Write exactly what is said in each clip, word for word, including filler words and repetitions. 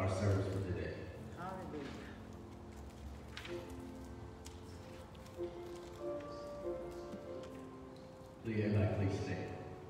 our service for today. Please, everybody, please stand.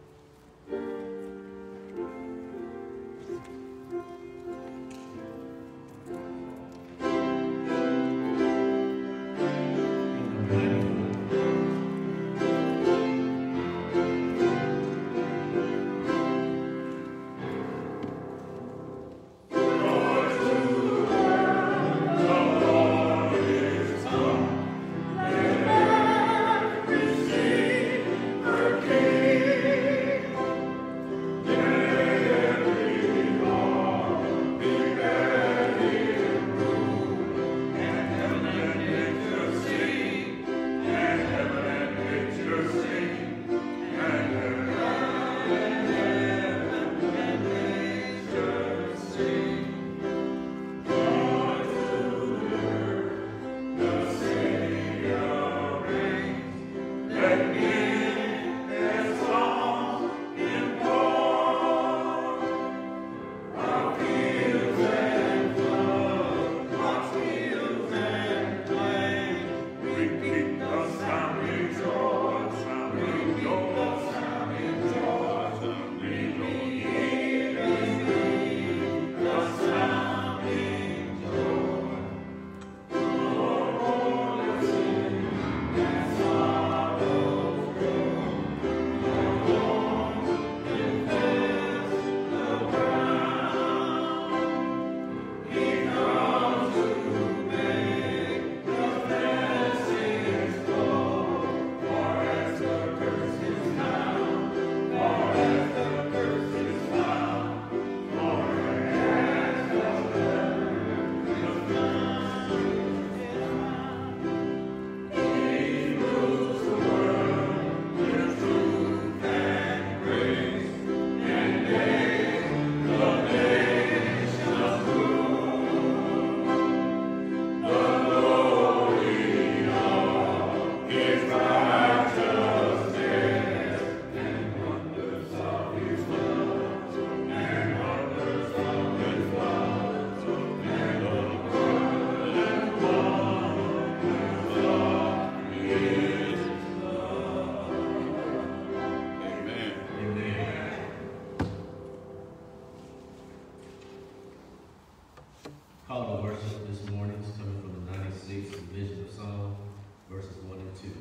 Call to worship this morning is coming from the ninety-sixth Division of Psalm, verses one and two.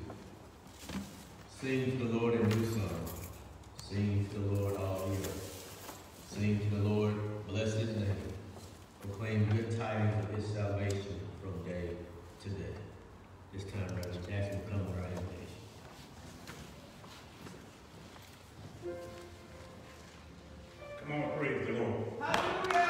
Sing to the Lord a new song. Sing to the Lord all the earth. Sing to the Lord, bless his name. Proclaim good tidings of his salvation from day to day. This time, Reverend Jackson, come with our invitation. Come on, praise the Lord. Hallelujah.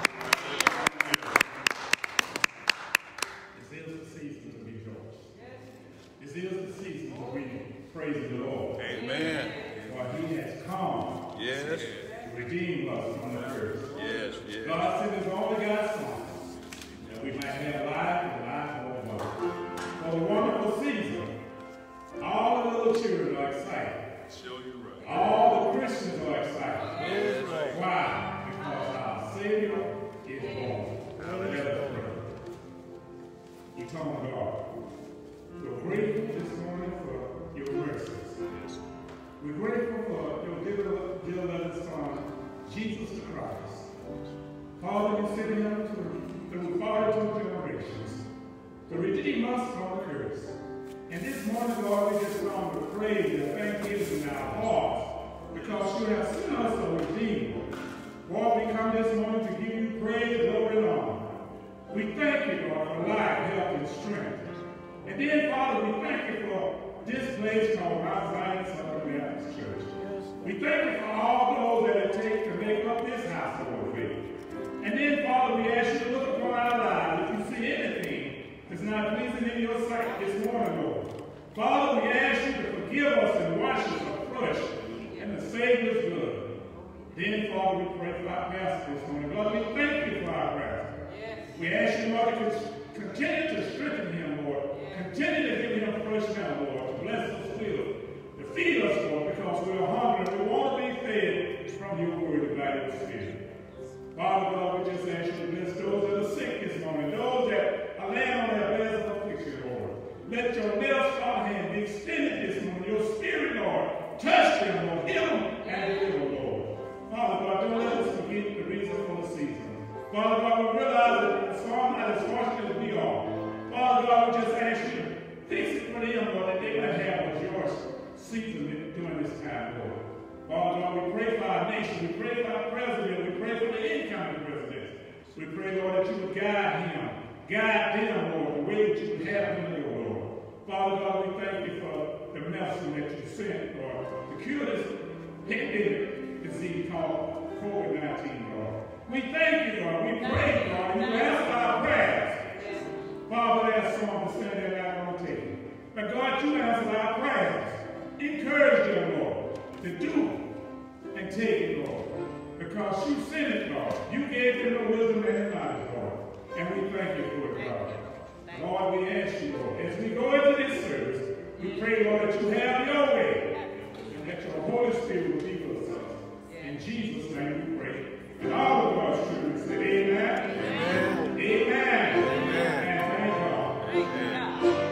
This is the season to rejoice. This is the season to be praising the Lord. Amen. For he has come Yes. to redeem us from the curse. Yes, yes. God sent his only begotten Son, that we might have life and life more abundantly. For the wonderful season, all the little children are excited. Show you right. All the Christians are excited. Yes, right. Why? Because our Savior is born. Let us pray. Eternal God, we're grateful this morning for your mercies. Yes. We're grateful for your dear dear beloved Son, Jesus the Christ. Father, you sent him to, through far two generations to redeem us from the curse. And this morning, Lord, we just come to praise and thanksgiving in our hearts because you have sent us a Redeemer. Lord, we come this morning to give you praise, glory, and honor. We thank you, Lord, for life, health, and strength. And then, Father, we thank you for this place called Mount Zion Southern Baptist Church. We thank you for all those that it takes to make up this house of faith. And then, Father, we ask you to look upon our lives. If you see anything that's not pleasing in your sight this morning, Lord, Father, we ask you to forgive us and wash us afresh in the Savior's blood. Then, Father, we pray for our pastor this morning. Lord, we thank you for our pastor. Yes. We ask you, Lord, to continue to strengthen him, Lord. Yes. Continue to give him fresh now, Lord, to bless us still, to feed us, Lord, because we are hungry. We want to be fed from your word by your spirit. Father, God, we just ask you to bless God, we realize that the psalm not as fortunate as we are. Father God, we just ask you to fix it for them, Lord, that they might have a joyous season during this time, Lord. Father God, we pray for our nation. We pray for our president. We pray for the incoming president. We pray, Lord, that you would guide him. Guide them, Lord, the way that you would have them to go, Lord. Father God, we thank you for the medicine that you sent, Lord, to cure this pandemic disease called COVID nineteen, Lord. We thank you, Lord. We pray, Lord, and you answer our prayers. Father, there's some to stand there not on the table. But God, you answer our prayers. Encourage them, Lord, to do and take it, Lord. Because you sent it, Lord. You gave them the wisdom and the knowledge, Lord. And we thank you for it, God. Lord, we ask you, Lord, as we go into this service, we pray, Lord, that you have your way. And that your Holy Spirit will be with us. In Jesus' name we pray. And all of God's children say amen. Amen. Amen. Amen. And thank God. Amen.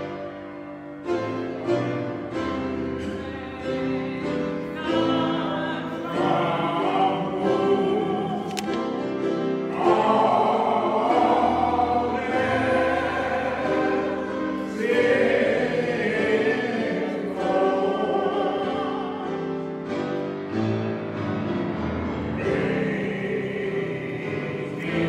Yeah.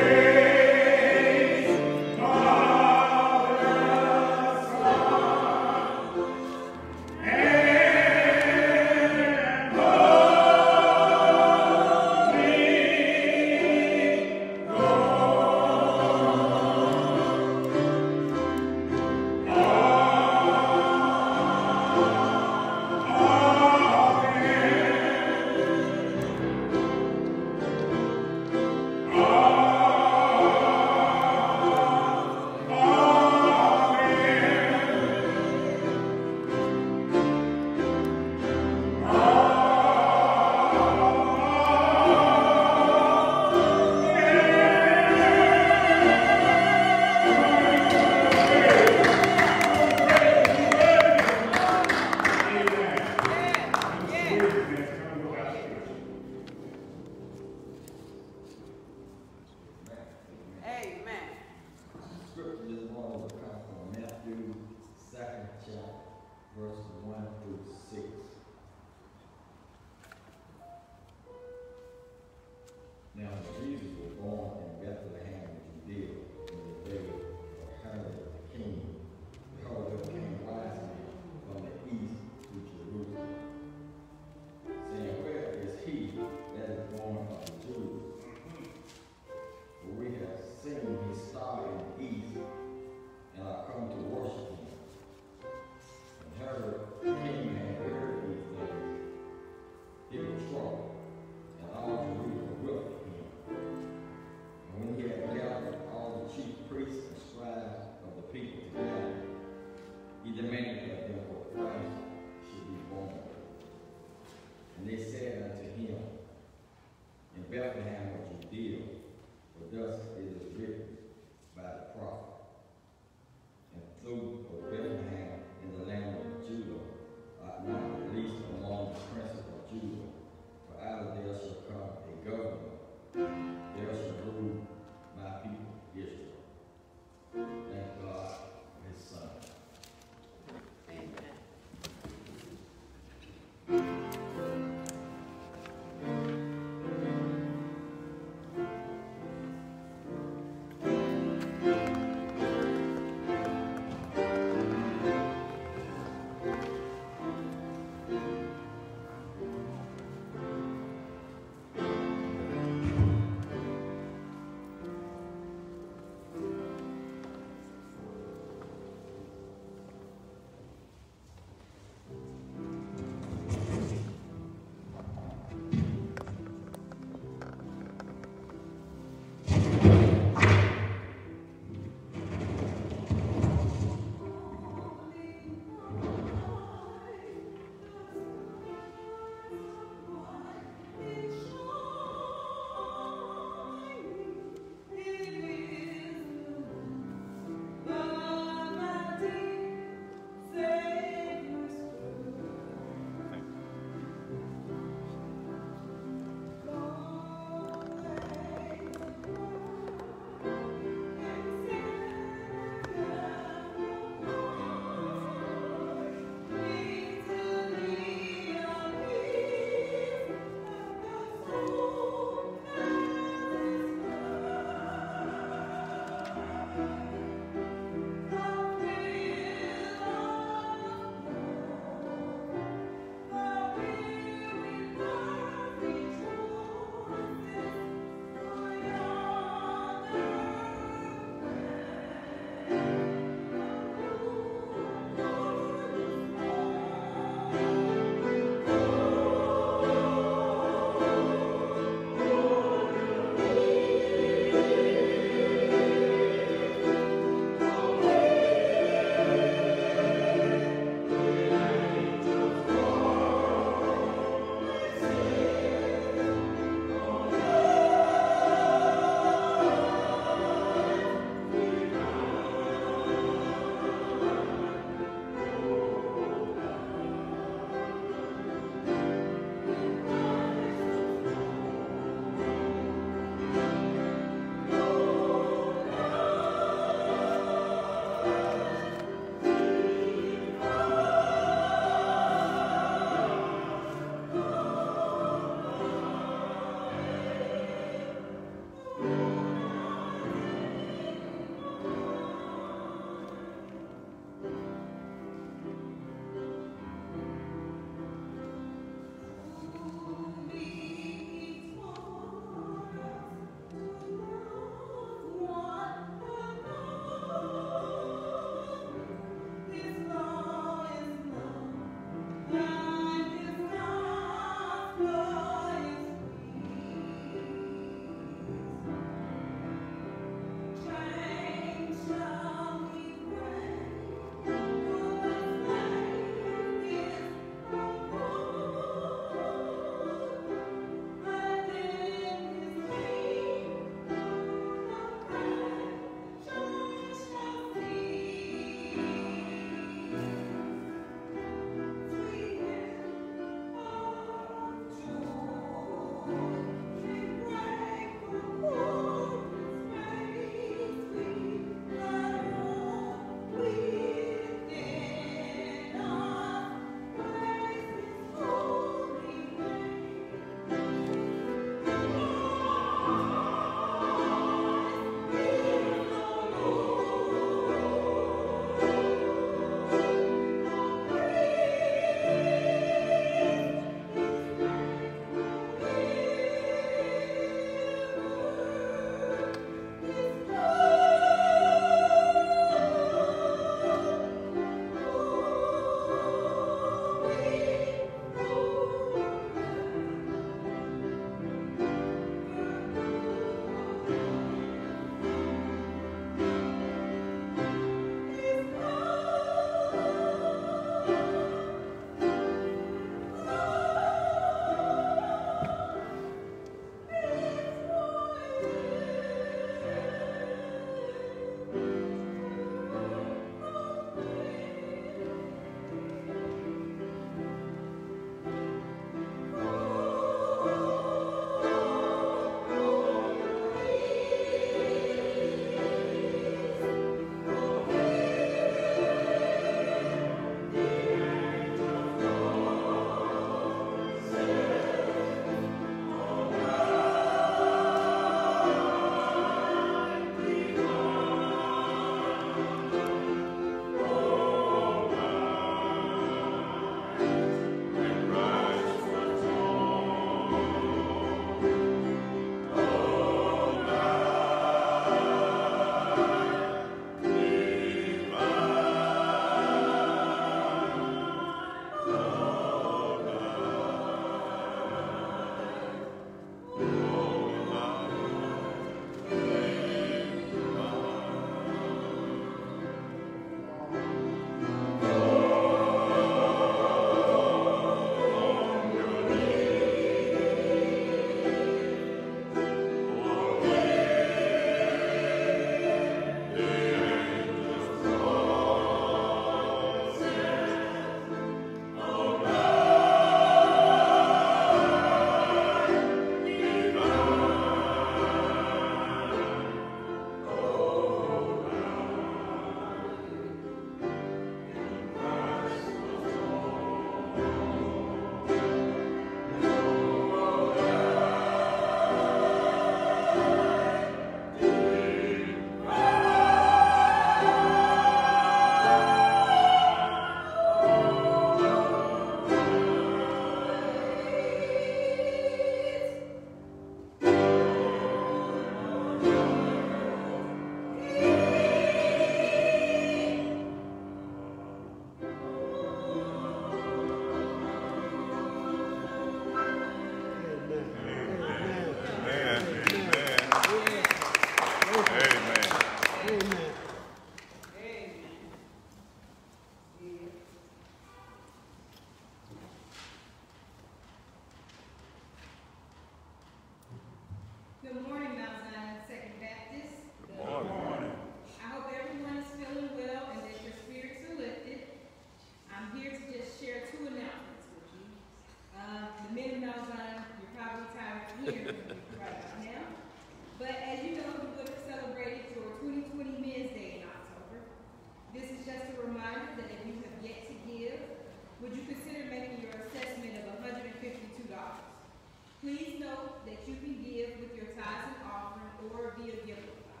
you can give with your tithes and offering or via Givelify.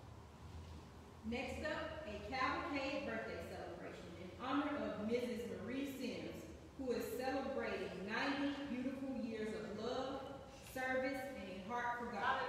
Next up, a cavalcade birthday celebration in honor of Missus Marie Sims, who is celebrating ninety beautiful years of love, service, and a heart for God.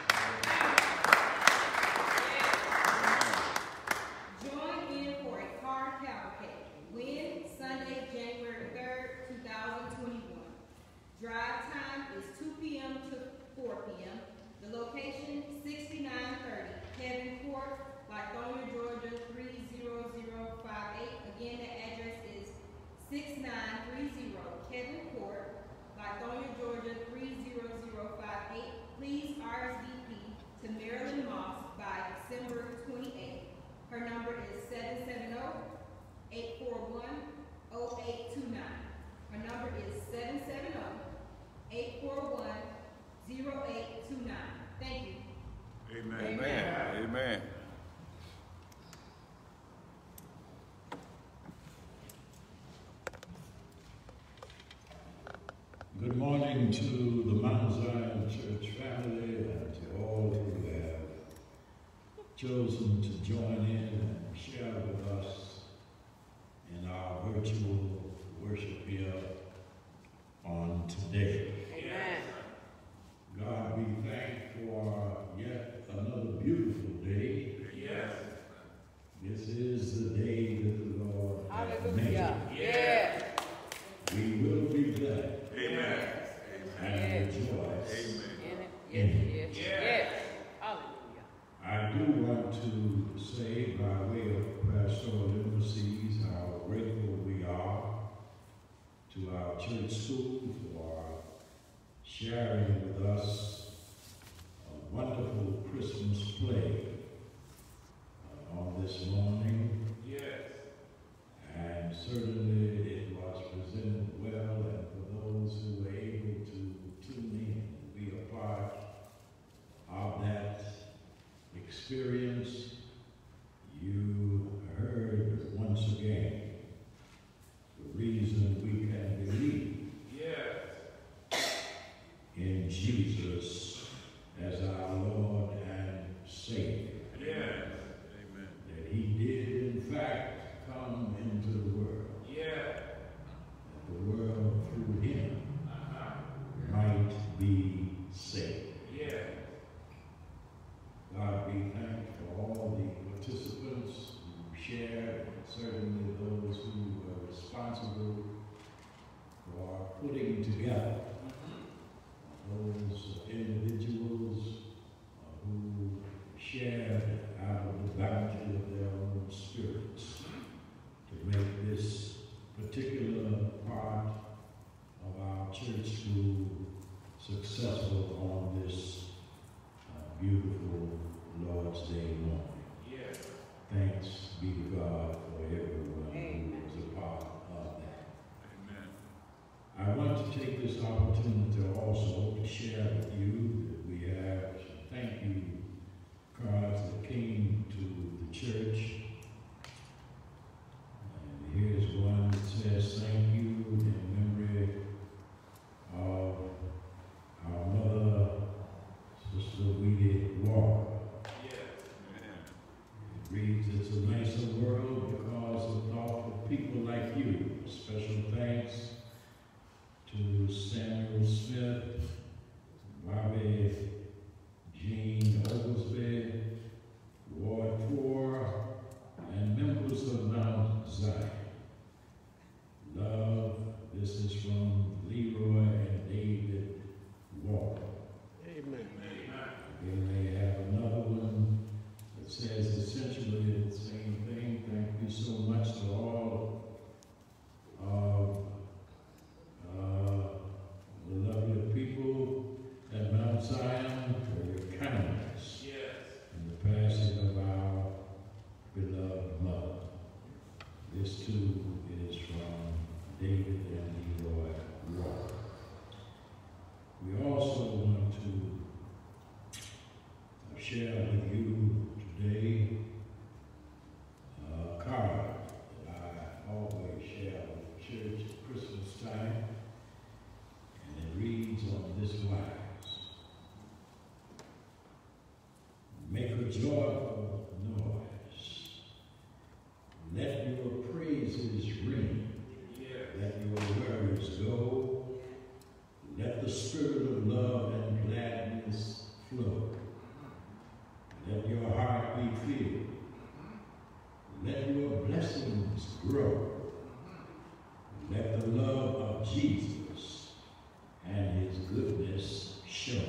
Join in for a car cavalcade. Win Sunday, January third, two thousand twenty-one. Drive time is two p m to four p m The location, sixty-nine thirty Kevin Court, Lithonia, Georgia, three zero zero five eight. Again, the address is sixty-nine thirty Kevin Court, Lithonia, Georgia, three zero zero five eight. Please R S V P to Marilyn Moss by December twenty-eighth. Her number is seven seven zero, eight four one, zero eight two nine. Her number is seven seven zero, eight four one, zero eight two nine. Thank you. Amen. Amen. Amen. Good morning to the Mount Zion Church family and to all who have chosen to join in and share with us in our virtual worship here on today. Amen. God, we thank for yet another beautiful day. Yes. This is the day that the Lord has made. Yeah. We will be glad Amen. and rejoice Amen. in it. Yes. Hallelujah. I do want to say, by way of pastoral emphases, how grateful we are to our church school for sharing with us a wonderful Christmas play uh, on this morning. Yes. And certainly it was presented well, and for those who were able to tune in and be a part of that experience, you heard once again the reason we can believe Yes. in Jesus as our Lord and Savior. Yes. Amen. That he did, in fact, come into the world. Yeah. That the world through him Uh-huh. might be saved. Yeah. God be thanked for all the participants who shared, and certainly those who were responsible for putting together those individuals uh, who shared out of the bounty of their own spirits to make this particular part of our church school successful on this uh, beautiful Lord's Day morning. Yeah. Thanks be to God for everyone Amen. who was a part of that. Amen. I want to take this opportunity also to share with you that we have some thank you cards that came to the church. And here's one that says thank you in memory of our mother, Sister Weedy Walker. It reads, it's a nicer world because of thoughtful people like you. Special thanks to Samuel Smith, Bobby Jean Oglesby, Ward four, and members of Mount Zion. Love, this is from Leroy and David Walker. Amen. Then they have another one that says essentially the same thing. Thank you so much to all of uh, the lovely people at Mount Zion for your kindness Yes. in the passing of our beloved mother. This too is from David and Leroy Walker. We also want to share with you today a card that I always share with church at Christmas time, and it reads on this wise. joyful noise. Let your praises ring. Let your words go. Let the spirit of love and gladness flow. Let your heart be filled. Let your blessings grow. Let the love of Jesus and his goodness show.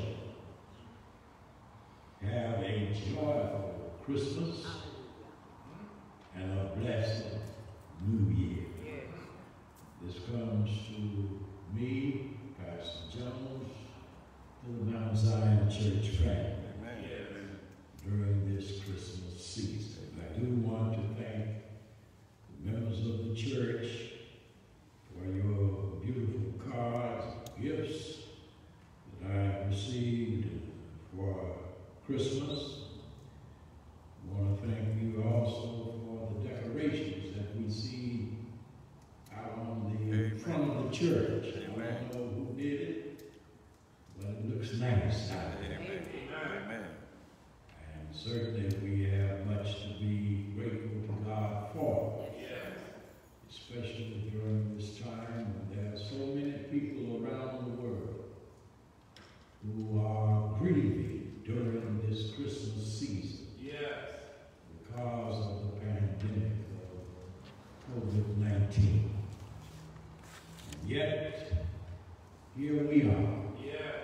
Have a joyful Christmas and a blessed New Year. This comes to me, Pastor Jones, to the Mount Zion Church family during this Christmas season. I do want to thank the members of the church for your beautiful cards, gifts that I have received for Christmas. I want to thank you also for the decorations that we see out on the Amen. Front of the church. Amen. I don't know who did it, but it looks nice out there. Amen. Amen. And certainly we have much to be grateful to God for. Yes. Especially during this time when there are so many people around the world who are grieving during this Christmas season. Yes. Because of the pandemic of COVID nineteen. And yet, here we are. Yes.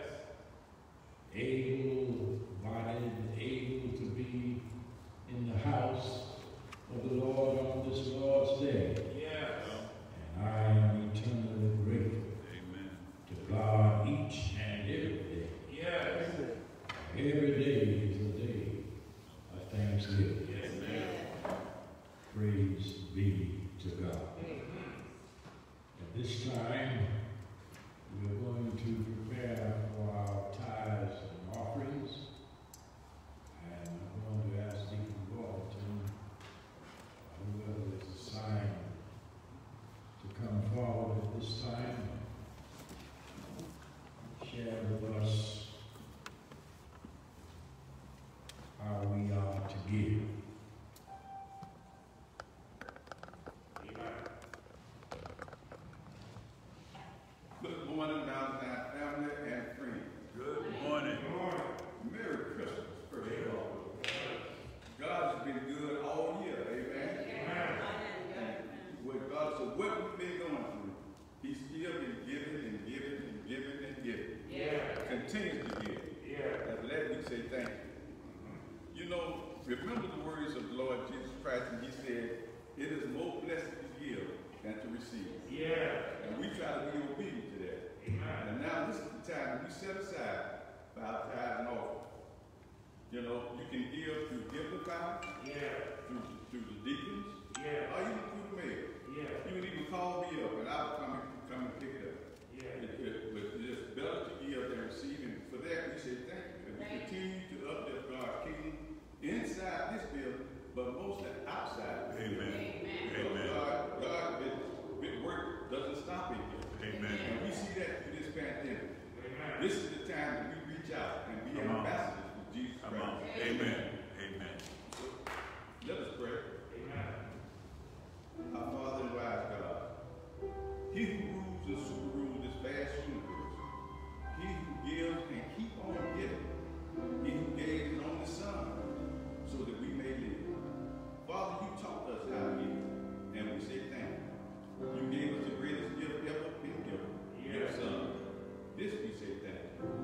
Able-bodied, able to be in the house of the Lord on this Lord's Day. Yes. And I am eternally grateful Amen. to God each and every day. Yes. Every day is a day of thanksgiving. Amen. Praise be to God. At this time, we are going to prepare for our tithes and offerings. And I'm going to ask Deacon Walton, whoever is assigned to come forward at this time, share with us how we are to give. Good morning, Mount Zion family and friends. Good morning. Good morning. Merry Christmas, first of all. God has been good all year, amen? Amen. With God, so what we've been going through, he's still been giving and giving and giving and giving. Yeah. Continues to give. Yeah. And for that we say thank you. You know, remember the words of the Lord Jesus Christ, and he said, it is more blessed to give than to receive. Yeah. And we try to be obedient to that. Amen. And now this is the time we set aside for our tithes and offering. You know, you can give through gift account, yeah, through, through the deacons, yeah, or even through the mail. Yeah. You can even call me up and I'll come and come and pick it up. Yeah. It, it, but it's better to give than receive, and for that we say thank you. And we continue to uplift God's kingdom inside this building, but mostly outside. Amen. Amen. Amen. God, God, it, it work doesn't stop in here. Amen. And we see that through this pandemic. Amen. This is the time that we reach out and be Come ambassadors for Jesus Come Christ. on. Amen. Amen. So, let us pray. Amen. Our Father and wise God, he who rules and super rules this vast universe, he who gives and keep on giving, he who gave his only son so that we may live. Father, you taught us how to give, and we say thank you. You gave us the greatest gift ever been given, your son. This we say thank you.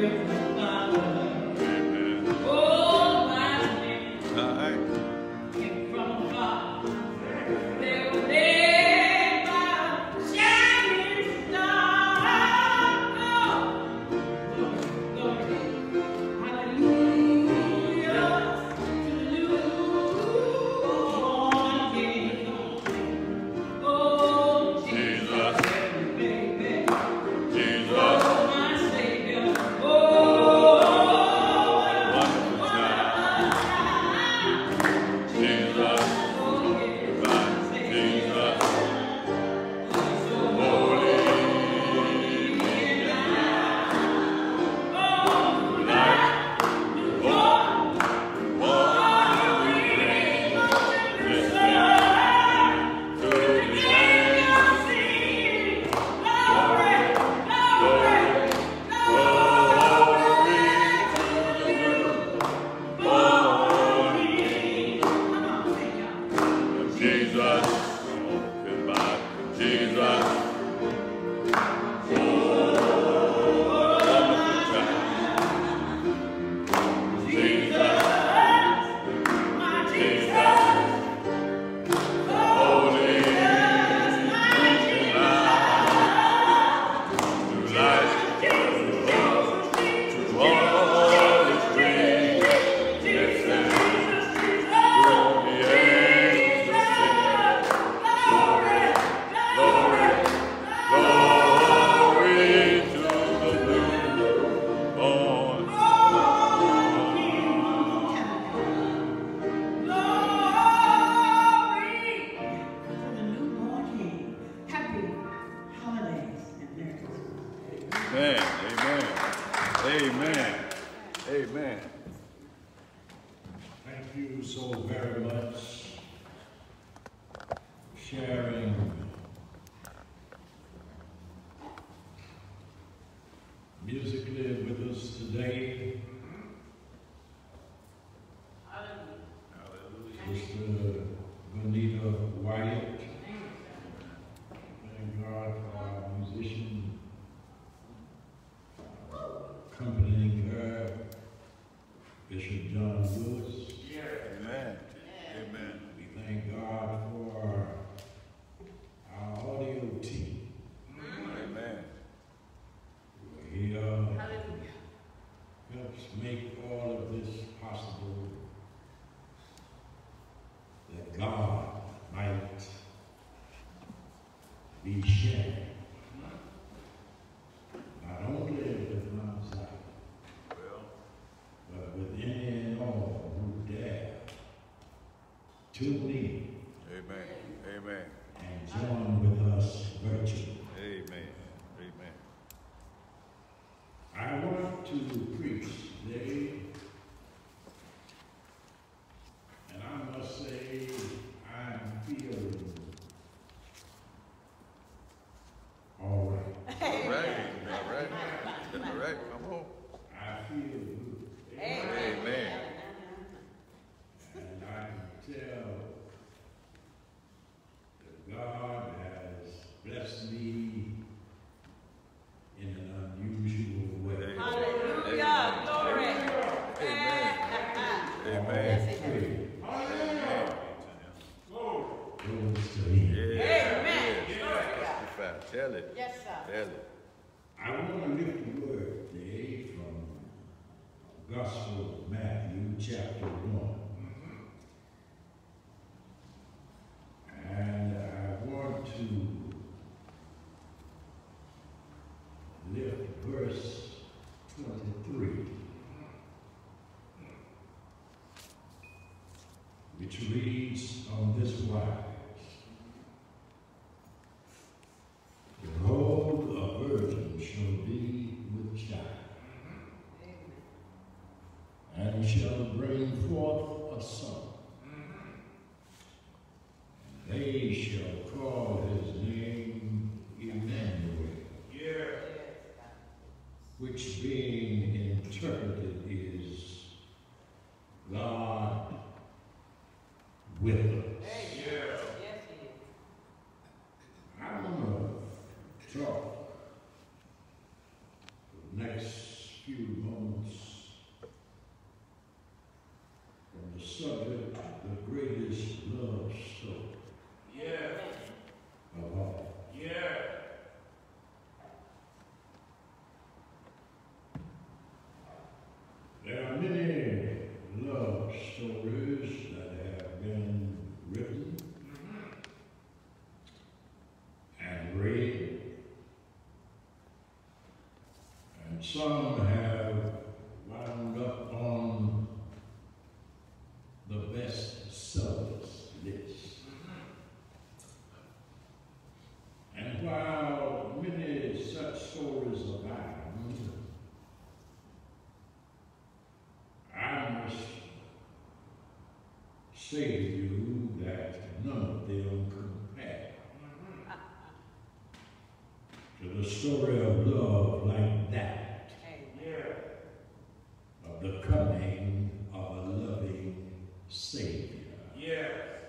Tune in. Amen. Amen. And join with us virtually. Amen. Amen. I want to preach today, and I must say I'm feeling all right. All right. All right. All right. Come on. I feel good. Amen. Amen. And I can tell that God has blessed me in an unusual way. Hallelujah. Glory. Amen. Amen. Hallelujah. Glory to Him. Yeah. Amen. Yeah. Tell it. Yes, sir. Tell it. I want to lift the word today from Gospel of Matthew, chapter one. And I want to lift verse twenty-three, which reads on this wise: Behold, a virgin shall be with child, and shall bring forth a son. They shall call his name Emmanuel, Yeah. which being interpreted is God with us. Yeah. I want to talk the next few moments from the subject, the greatest love story Yeah. of all. Yeah. There are many love stories that have been written and read, and some have wound up on the best sellers list. And while many such stories abound, I must say to you that none of them compare to the story of love like that, Yeah. of the coming of a loving Savior Yeah.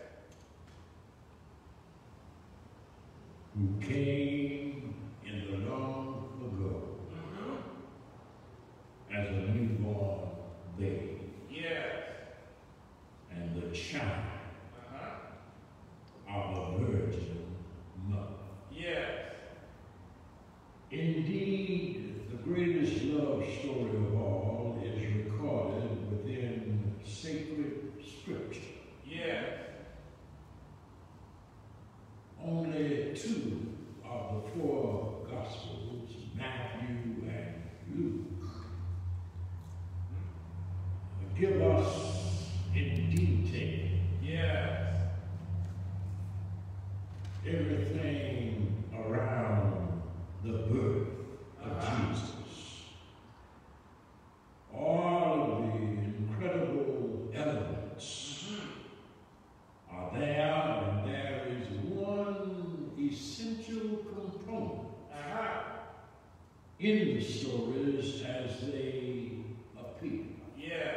who came in the long ago as a newborn babe Yeah. and the child Uh-huh. of a virgin mother. Yes. Indeed, the greatest love story of all is recorded within sacred scripture. Yes. Only two of the four Gospels, Matthew and Luke, give us in detail Yes. everything around the birth of Jesus. All of the incredible elements are there, and there is one essential component Uh-huh. in the stories as they appear. Yeah.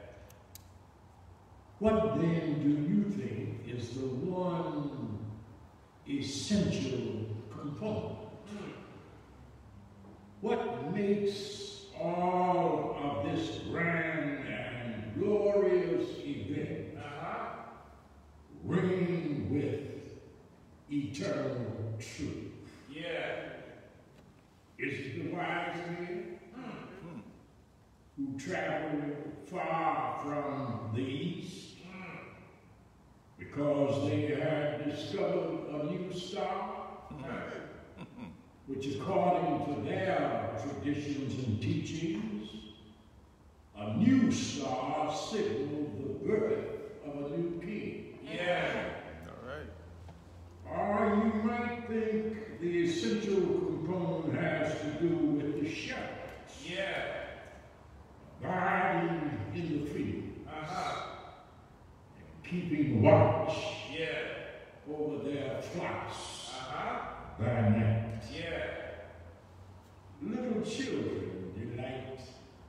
What then do you think is the one essential component? What makes all of this grand and glorious event Uh-huh. ring with eternal truth? Yeah. Is it the wise men who traveled far from the east because they had discovered a new star, which according to their traditions and teachings, a new star signaled the birth of a new king? Yeah. All right. Or you might think the essential component has to do with the shepherds Yeah. abiding in the field, Uh-huh. keeping watch Yeah. over their flocks Uh-huh. by night. Yeah. Little children delight,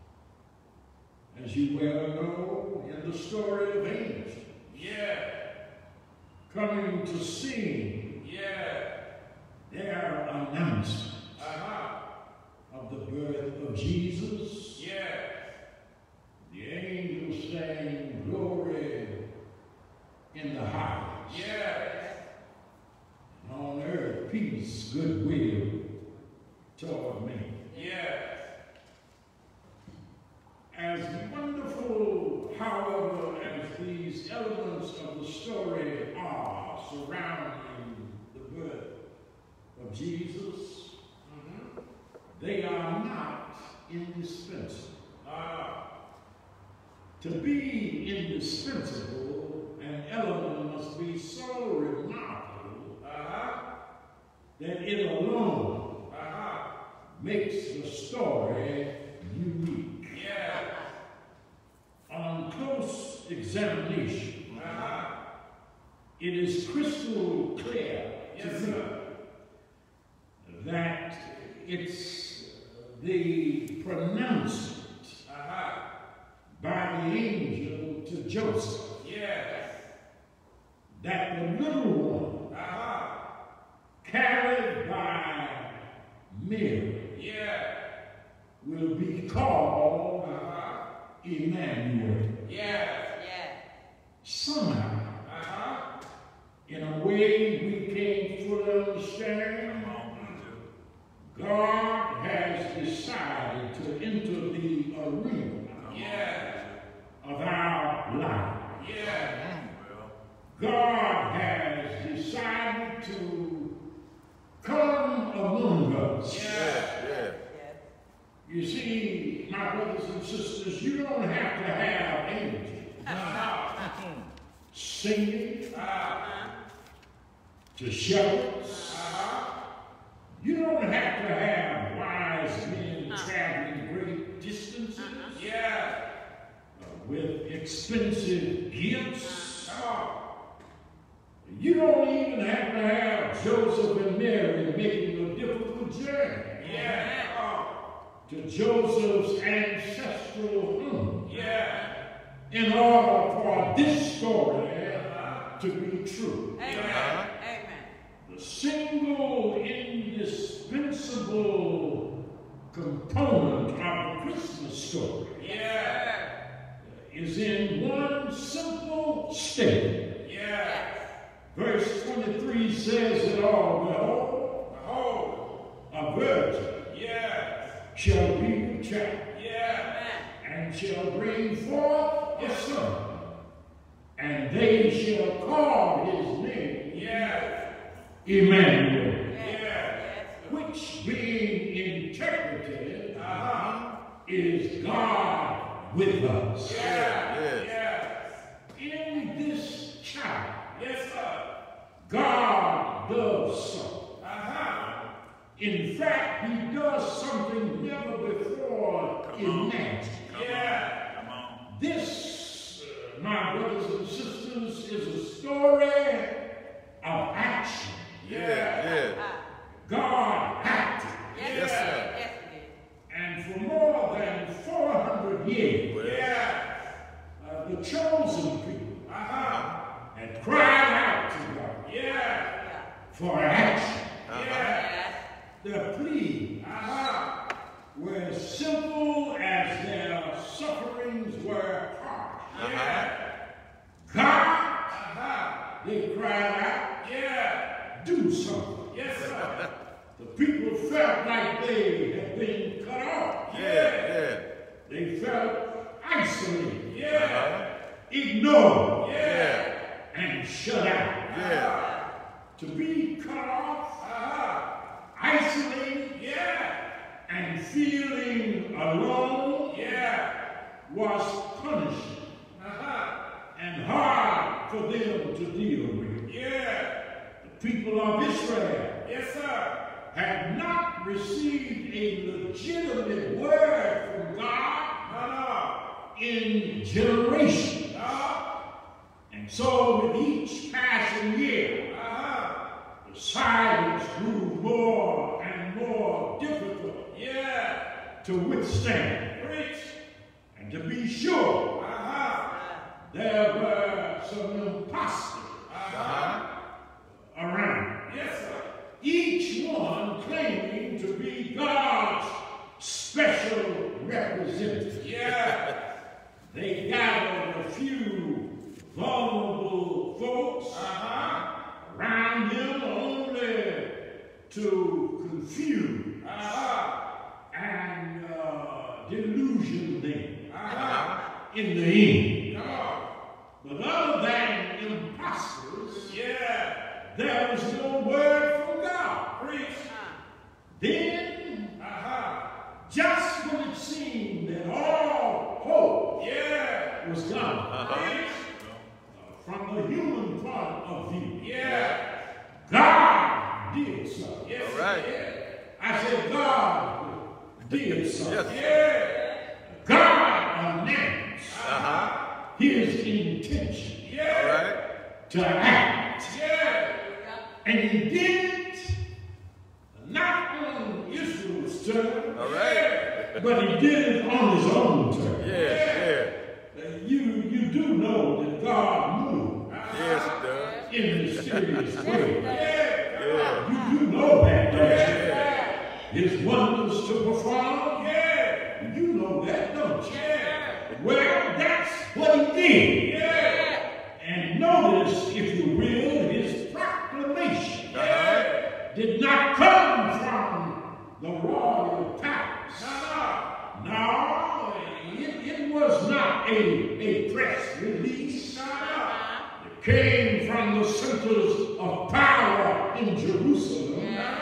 as you well know, in the story of angels Yeah. coming to sing Yeah. their announcement Uh-huh. of the birth of Jesus. Yeah. The angels sang glory in the highest, Yeah. and on earth peace, goodwill toward men. Yeah. As wonderful, however, as these elements of the story are surrounding the birth of Jesus, Mm-hmm. they are not indispensable. Uh-huh. To be indispensable, an element must be so remarkable Uh-huh. that it alone Uh-huh. makes the story unique. Yeah. On close examination, Uh-huh. it is crystal clear to Yes, me sir. that it's the pronouncement Uh-huh. by the angel to Joseph Yes. that the little one Uh-huh. carried by Mary Yeah. will be called Emmanuel. Yeah. Somehow, in a way we can't fully understand, God has decided to enter the arena of our life. God has decided to come among us. You see, my brothers and sisters, you don't have to have angels singing to shepherds. You don't have to have wise men traveling great distances uh, with expensive gifts. You don't even have to have Joseph and Mary making a difficult journey to Joseph's ancestral home in order for this story to be true. Amen. The single indispensable component of the Christmas story is in one simple statement. Verse twenty-three says it all. Behold, a virgin shall be with child, and shall bring forth a son, and they shall call his name Emmanuel, which being interpreted is God with us. In this child, God does something. In fact, he does something never before imagined. This, uh, my brothers and sisters, is a story of action. God acted. And for more than four hundred years, uh, the chosen people had cried out to God for action. Their plea were as simple as their sufferings were harsh. God, they cried out, do something. The people felt like they had been cut off. They felt isolated, ignored, and shut out. To be cut off, isolated, and feeling alone was punishing and hard for them to deal with. The people of Israel had not received a legitimate word from God in generations. And so with each passing year, the silence grew more and more difficult to withstand. And to be sure, there were some imposters around. Each one claiming to be God's special representative. They gathered a few vulnerable folks around him only to confuse and uh, delusion them in the end. But other than imposters, there was no word from God. Then, just when it seemed that all hope was gone, from the human point of view, God did something. All right. I said God did something. God announced his intention All right. to act. And he did it not on Israel's turn, All right. but he did it on his own turn. Yeah, Uh, You, you do know that God moved yeah. Yes, it does. in mysterious ways. Yeah. You do know that, don't you? His wonders to perform, not a, a press release. It came from the centers of power in Jerusalem.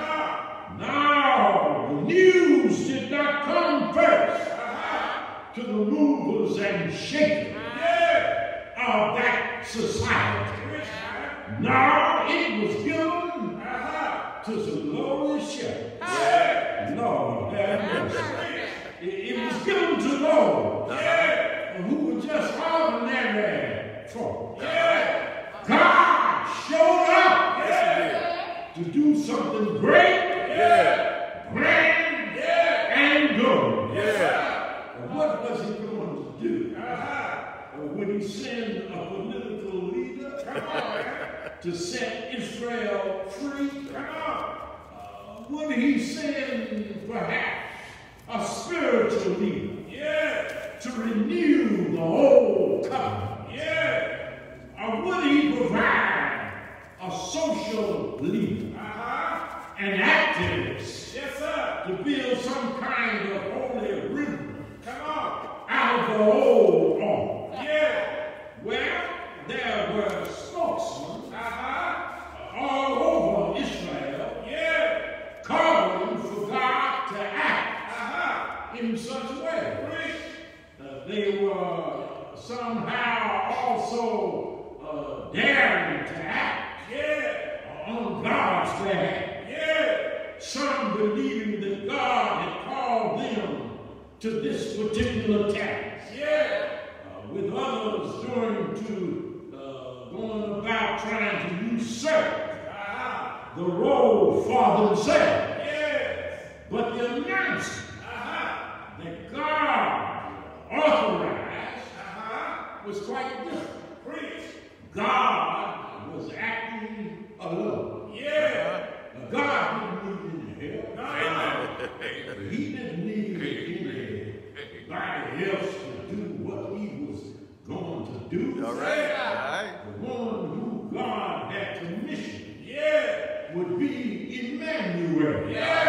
Now, the news did not come first to the movers and shakers of that society. Now, it was given to the lowly shepherd. Lord, have mercy. It, it was given to those who were just ordinary folk. God showed up to do something great, grand, and good. What was he going to do? When he sent a political leader to set Israel free? Uh, would he send perhaps a spiritual leader to renew the old covenant? Or would he provide a social leader, an activist, to build some kind of holy river out of the old order? Well, there were spokesmen all over Israel calling for God to act in such a way. Uh, they were somehow also uh, daring to act on God's behalf. Some believing that God had called them to this particular task. Uh, with others going to uh, going about trying to usurp the role for themselves. But the announcement that God authorized was quite different. God was acting alone. Uh, God didn't need any help. He didn't need anybody else to do what he was going to do. All right. All right. The one who God had commissioned would be Emmanuel.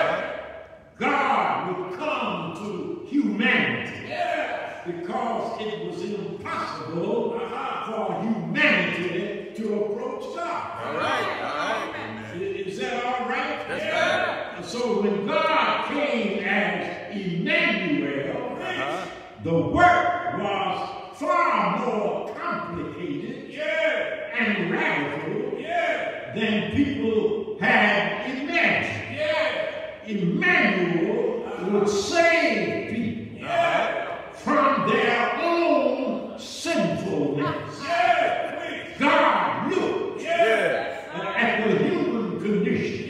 God would come to humanity because it was impossible for humanity to approach God. All right. All right. Is that all right? That's right. So when God came as Emmanuel, Uh-huh. the work was far more complicated and radical than people had imagined. Emmanuel would save people from their own sinfulness. God looked at the human condition,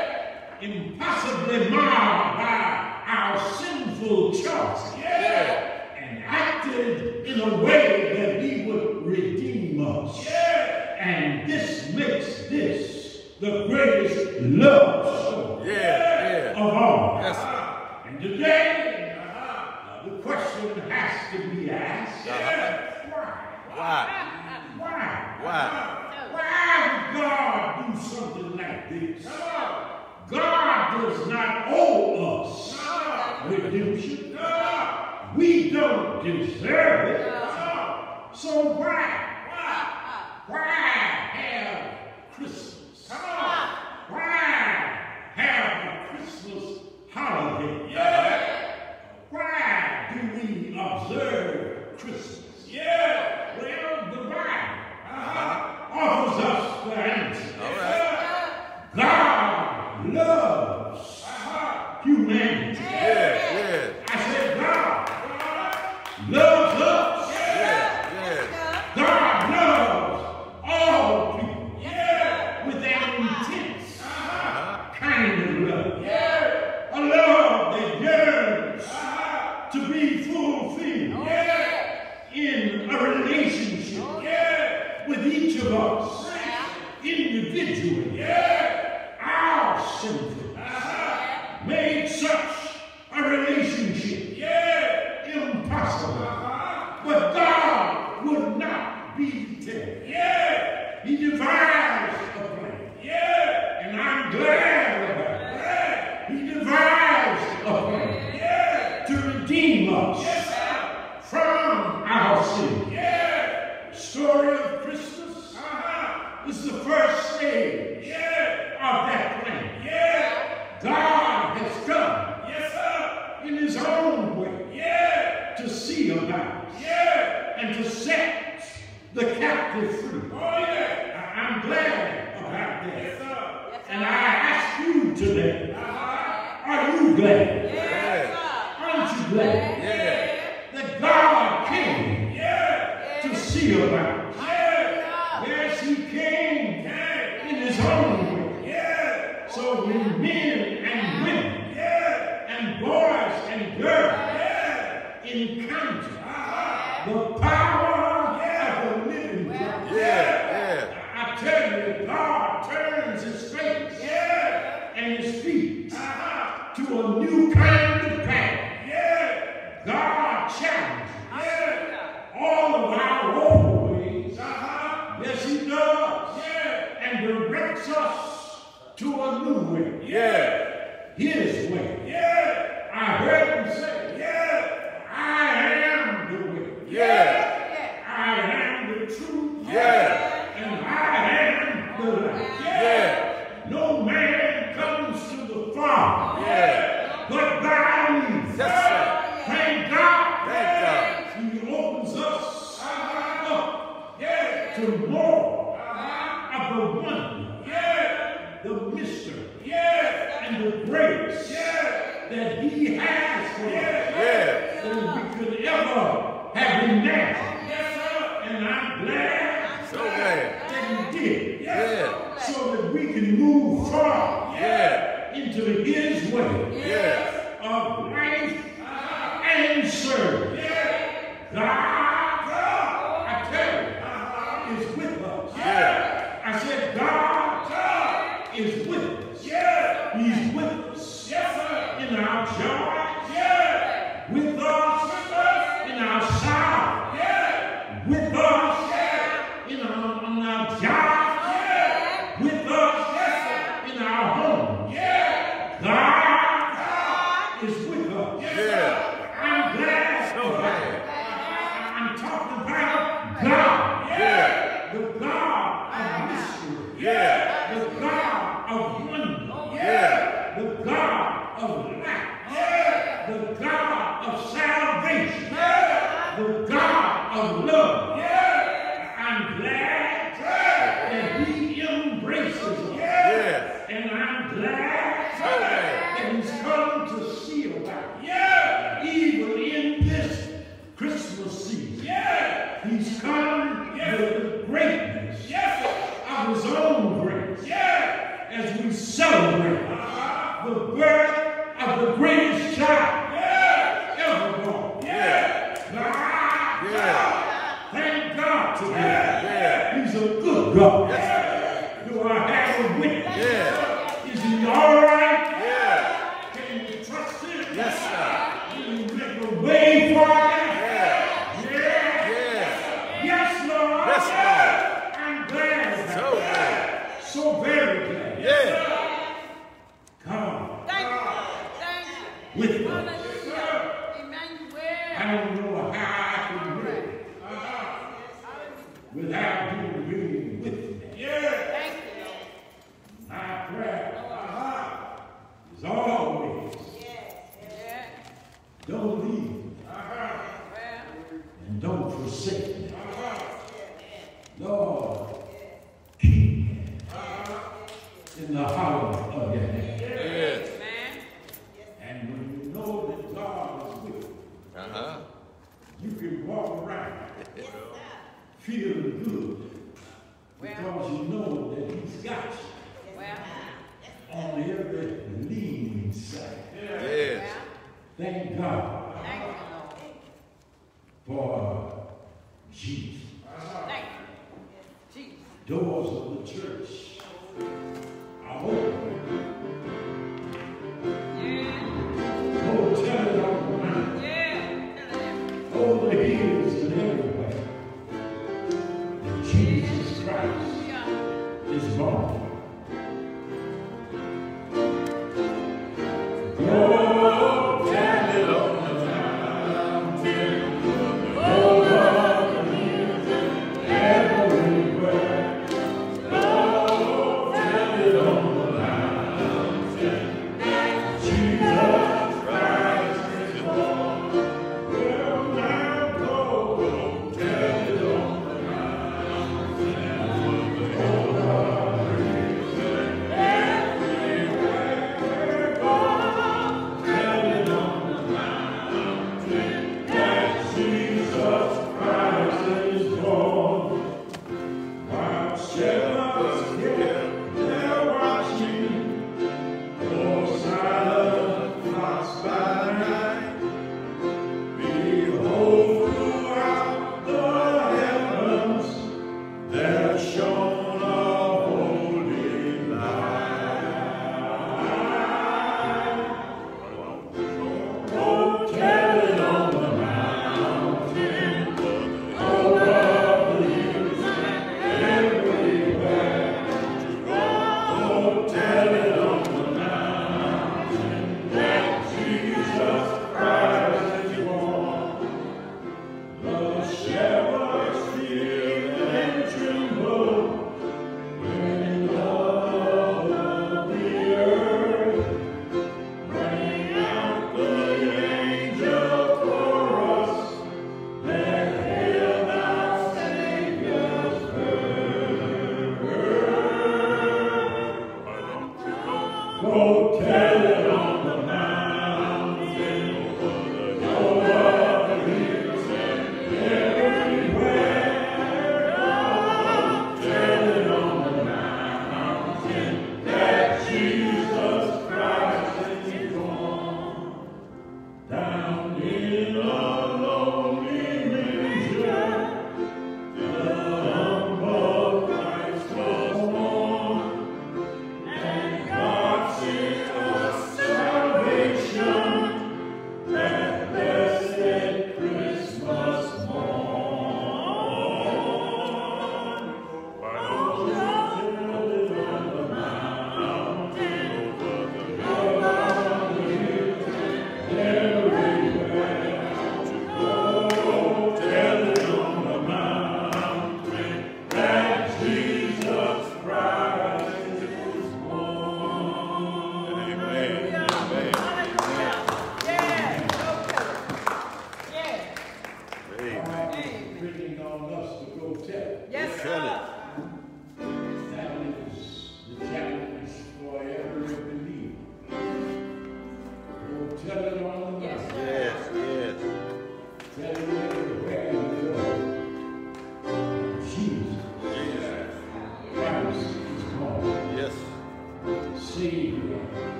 impossibly marred by our sinful choices, and acted in a way that he would redeem us. And this makes this the greatest love story Yeah, yeah. of all. Yes, sir. And today, uh, the question has to be asked, Uh-huh. why? Why? Why? Why? Why would God do something like this? God does not owe us redemption. We don't deserve it. So why? Why have Christmas? Why have a Christmas holiday? Why do we observe Christmas? Well, the Bible offers us the answer. All right. God loves humanity. Yeah, yeah. I said God loves us. Yeah, yeah. God loves all people with an intense kind of love. A love that yearns to be fulfilled in a relationship with each of us individually. Our sinfulness made such a relationship impossible. But God would not be deterred. He devised a plan. And I'm glad about it. He devised a plan to redeem us from our see. Yeah. Story of Christmas Uh-huh. is the first stage Yeah. of that plan. Yeah. God has come Yes, sir. in his own way Yeah. to see about us Yeah. and to set the captive free. Oh, yeah. I- I'm glad about Yes, that. sir. And I ask you today, Uh-huh. are you glad? Yeah. Aren't you glad Yeah. that God came Yeah. to see about us? Yeah. Yes, he came Yeah. in his own way. Yeah. So when men and women Yeah. and boys and girls Yeah. encounter Uh-huh. the power of the living God, Yeah. I tell you, God turns his face Yeah. and his feet Uh-huh. to a new kind of path. Yeah. God challenges Yeah. all of our old ways. Uh-huh. Yes, he does. Yeah. And directs us to a new way. Yeah. His way. Yeah. I heard him say, Yeah. I am the way. Yeah. I am the truth. Yeah. And I am the life. Yeah. No man comes to the Father Yeah. but by me. Yes, sir. Thank God. Thank God. He opens us up Yeah. to more Uh-huh. of the wonder, Yeah. the mystery, Yeah. and the grace Yeah. that he has for us Yeah. than we could ever have imagined. Yes, sir. And I'm glad So glad. that he did, Yeah. so that we can move forward Yeah. into his way Yeah. of life and service. God, I tell you, is with us. Yeah. I said, God is with us. Yeah. He's with us Yes, sir. in our joy, Yeah. with us in our sorrow, Yeah. with us in our, on our job, Yeah. with us in our home. Yeah. God is with us. Yeah. I'm glad So about glad. it. I- I'm talking about God, Yeah. the God of mystery, Yeah. the God of wonder, Yeah. the God of life, Yeah. the God of salvation, Yeah. the God of love. Yeah. I'm glad that he embraces us. Yeah. And I'm glad So glad. that he's come to see about us. Yeah. Even in this Christmas season, Yeah. he's come with the greatness Yes, sir. of his own grace Yeah. as we celebrate Uh-huh. the birth of the greatest child Yeah. ever born. Yeah. God, Yeah. thank God today. Yeah. He's a good God. Yes, Do I have a witness? Yeah. Is he all right? Yeah. Can you trust him? Yes, sir. Will he make a way for you? Yeah. Yeah. Yeah. Yes, Lord. Yes, Lord. I'm glad. about So that. glad. So very glad. Yeah. God Thank you. Thank you. with us. Hallelujah. Emmanuel. I don't know how I can live without him being with me. Yeah. Thank you, Lord. My prayer Uh-huh. is always, Yeah. don't leave Uh-huh. Well, and don't forsake me. Uh-huh. Lord, keep me Uh-huh. in the hollow of your hand. Yes. man. And when you know that God is with you, Uh-huh. you can walk around feeling good because you know that he's got you Well, on every leaning side. Yes. Thank God thank you, Lord. for Jesus. Thank you. Jesus. Doors of the church are open. Yeah. Oh, tell it on the mountain, Yeah. over the hills and everywhere. That Jesus Christ Yeah. is born. Oh, tell it on the mountain, over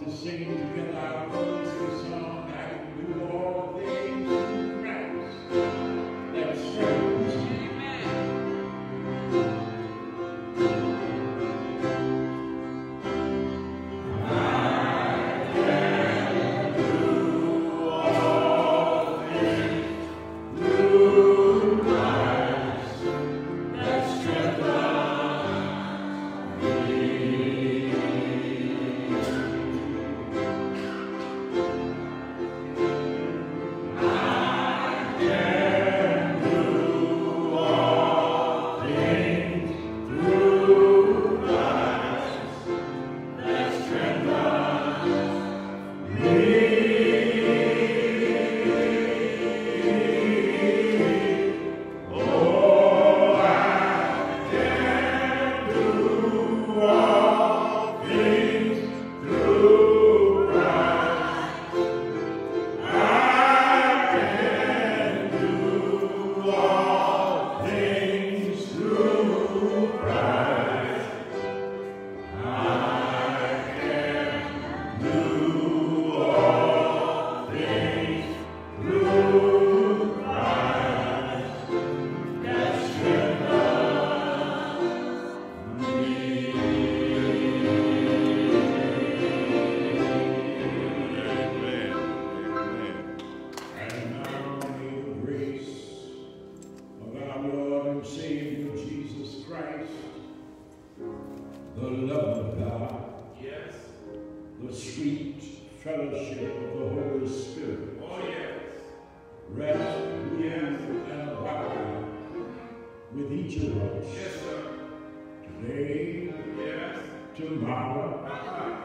to sing together our closing song, I can do all things through Christ that strengthens me. Tomorrow